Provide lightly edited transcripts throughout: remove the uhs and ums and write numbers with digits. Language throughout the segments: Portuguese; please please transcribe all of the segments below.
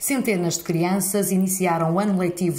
Centenas de crianças iniciaram o ano letivo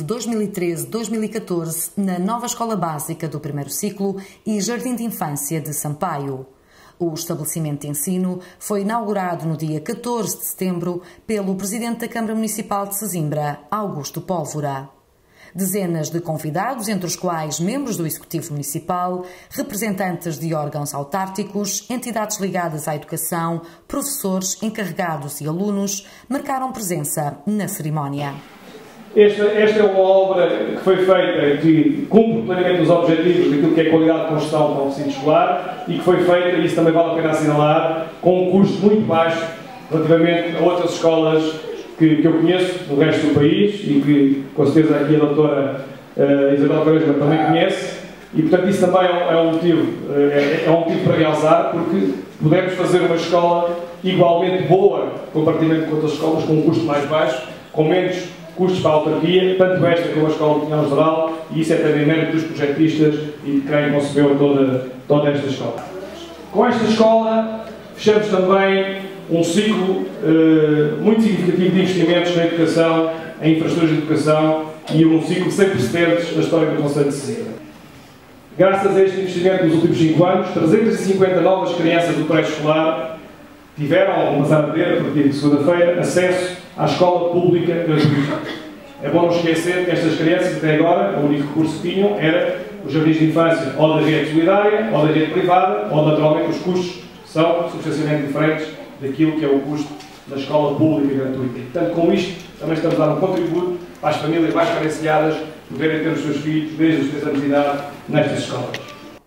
2013-2014 na nova Escola Básica do primeiro ciclo e Jardim de Infância de Sampaio. O estabelecimento de ensino foi inaugurado no dia 14 de setembro pelo Presidente da Câmara Municipal de Sesimbra, Augusto Pólvora. Dezenas de convidados, entre os quais membros do Executivo Municipal, representantes de órgãos autárquicos, entidades ligadas à educação, professores, encarregados e alunos, marcaram presença na cerimónia. Esta é uma obra que foi feita, que cumpre plenamente os objetivos daquilo que é a qualidade de construção para o recinto escolar e que foi feita, e isso também vale a pena assinalar, com um custo muito baixo relativamente a outras escolas que eu conheço no resto do país e que, com certeza, aqui a doutora Isabel Quaresma também conhece, e, portanto, isso também é um motivo para realçar, porque podemos fazer uma escola igualmente boa, comparativamente com outras escolas, com um custo mais baixo, com menos custos para a autarquia, tanto esta como a Escola de Pinhal Geral, e isso é também mérito dos projetistas e de quem concebeu toda esta escola. Com esta escola, fechamos também um ciclo muito significativo de investimentos na educação, em infraestruturas de educação, e um ciclo sem precedentes na história do Concelho de Sesimbra. Graças a este investimento nos últimos 5 anos, 350 novas crianças do pré-escolar tiveram, ou começaram a ter, a partir de segunda-feira, acesso à escola pública gratuita. É bom não esquecer que estas crianças, até agora, o único recurso que tinham era os jardins de infância ou da rede solidária, ou da rede privada, ou naturalmente os custos são substancialmente diferentes daquilo que é o custo da escola pública gratuita. Portanto, com isto, também estamos a dar um contributo para as famílias mais carenciadas poderem ter os seus filhos desde os 3 anos de idade nestas escolas.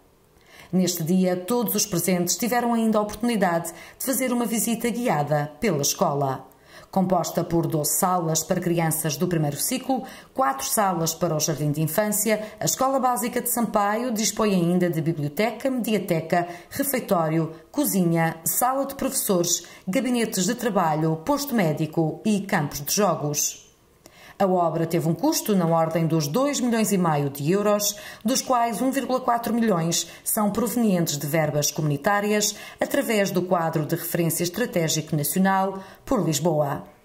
Neste dia, todos os presentes tiveram ainda a oportunidade de fazer uma visita guiada pela escola. Composta por 12 salas para crianças do primeiro ciclo, 4 salas para o Jardim de Infância, a Escola Básica de Sampaio dispõe ainda de biblioteca, mediateca, refeitório, cozinha, sala de professores, gabinetes de trabalho, posto médico e campos de jogos. A obra teve um custo na ordem dos 2,5 milhões de euros, dos quais 1,4 milhões são provenientes de verbas comunitárias, através do Quadro de Referência Estratégico Nacional por Lisboa.